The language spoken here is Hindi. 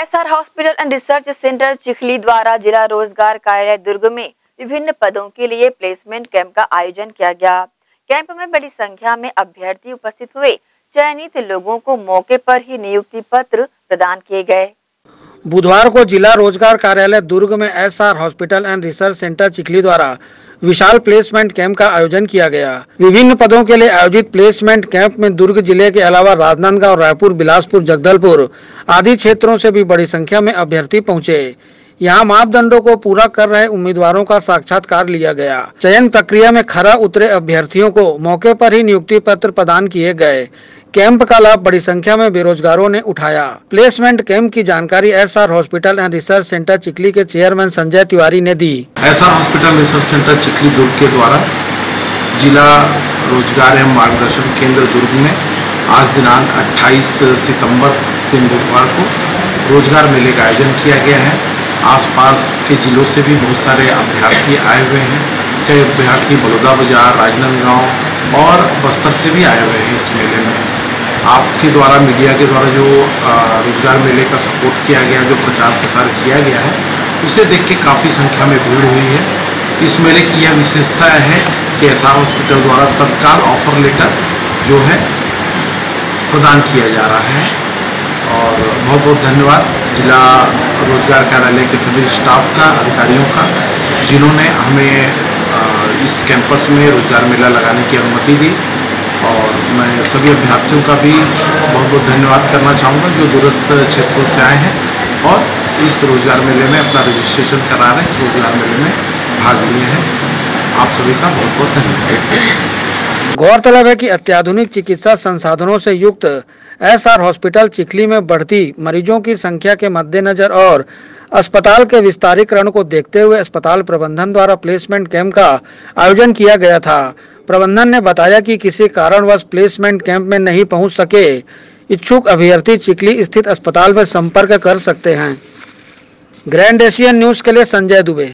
SR hospital and research centre Chikhli द्वारा जिला रोजगार कार्यालय दुर्ग में विभिन्न पदों के लिए प्लेसमेंट कैंप का आयोजन किया गया। कैंप में बड़ी संख्या में अभ्यर्थी उपस्थित हुए। चयनित लोगों को मौके पर ही नियुक्ति पत्र प्रदान किए गए। बुधवार को जिला रोजगार कार्यालय दुर्ग में SR hospital and research centre Chikhli द्वारा विशाल प्लेसमेंट कैंप का आयोजन किया गया। विभिन्न पदों के लिए आयोजित प्लेसमेंट कैंप में दुर्ग जिले के अलावा राजनांदगांव, रायपुर, बिलासपुर, जगदलपुर आदि क्षेत्रों से भी बड़ी संख्या में अभ्यर्थी पहुंचे। यहां मापदंडों को पूरा कर रहे उम्मीदवारों का साक्षात्कार लिया गया। चयन प्रक्रिया में खरा उतरे अभ्यर्थियों को मौके पर ही नियुक्ति पत्र प्रदान किए गए। कैंप का लाभ बड़ी संख्या में बेरोजगारों ने उठाया। प्लेसमेंट कैंप की जानकारी SR hospital and research centre Chikhli के चेयरमैन संजय तिवारी ने दी। SR hospital research centre Chikhli Durg के द्वारा जिला रोजगार एवं मार्गदर्शन केंद्र दुर्ग में आज दिनांक 28 सितंबर दिन बुधवार को रोजगार मेले का आयोजन किया गया है। आसपास के जिलों से भी बहुत सारे अभ्यर्थी आए हुए हैं। कई अभ्यर्थी बलौदा बाजार, राजनांदगांव और बस्तर से भी आए हुए हैं इस मेले में। आपके द्वारा, मीडिया के द्वारा जो रोजगार मेले का सपोर्ट किया गया, जो प्रचार प्रसार किया गया है, उसे देख के काफ़ी संख्या में भीड़ हुई है। इस मेले की यह विशेषता है कि एसआर हॉस्पिटल द्वारा तत्काल ऑफर लेटर जो है प्रदान किया जा रहा है। और बहुत बहुत धन्यवाद जिला रोजगार कार्यालय के सभी स्टाफ का, अधिकारियों का, जिन्होंने हमें इस कैंपस में रोजगार मेला लगाने की अनुमति दी। और मैं सभी अभ्यर्थियों का भी बहुत बहुत धन्यवाद करना चाहूँगा जो दूरस्थ क्षेत्रों से आए हैं और इस रोजगार मेले में अपना रजिस्ट्रेशन करा रहे हैं, इस रोजगार मेले में भाग लिए हैं। आप सभी का बहुत बहुत धन्यवाद। गौरतलब है कि अत्याधुनिक चिकित्सा संसाधनों से युक्त एसआर हॉस्पिटल चिखली में बढ़ती मरीजों की संख्या के मद्देनजर और अस्पताल के विस्तारीकरण को देखते हुए अस्पताल प्रबंधन द्वारा प्लेसमेंट कैंप का आयोजन किया गया था। प्रबंधन ने बताया कि किसी कारणवश प्लेसमेंट कैंप में नहीं पहुंच सके इच्छुक अभ्यर्थी चिखली स्थित अस्पताल में संपर्क कर सकते हैं। ग्रैंड एशियन न्यूज के लिए संजय दुबे।